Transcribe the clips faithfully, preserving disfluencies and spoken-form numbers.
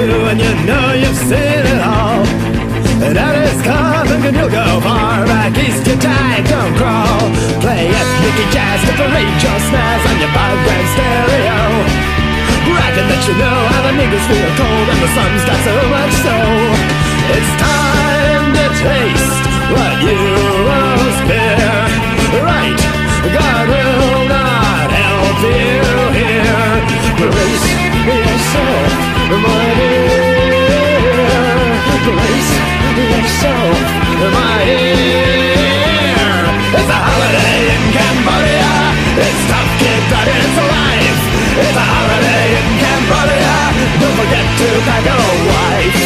and you know you've seen it all. And that is coming and you'll go far back east, you die, don't crawl. Play ethnic jazz to parade your snares on your five-grand stereo, bragging that you know how the niggas feel cold and the sun's got so much soul. It's time to taste what you most fear. Right, God will not help you here. Brace yourself, my dear. Brace yourself, my dear. It's a holiday in Cambodia. It's tough, kid, but it's life. It's a holiday in Cambodia. Don't forget to pack a wife.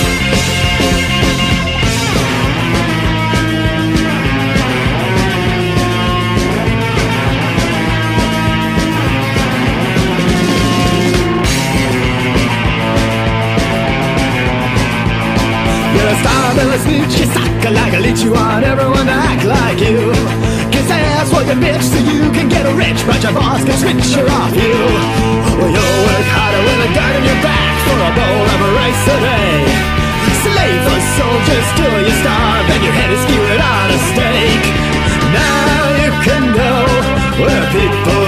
You're a star, you're a snitch, you suck like a leech. You want everyone to act like you. Kiss ass for your bitch so you can get rich, but your boss gets richer off you. Well, you'll work harder with a gun in your back for a bowl of rice a day. Slave for soldiers till you starve, and your head is skewered on a stake. Now you can go where people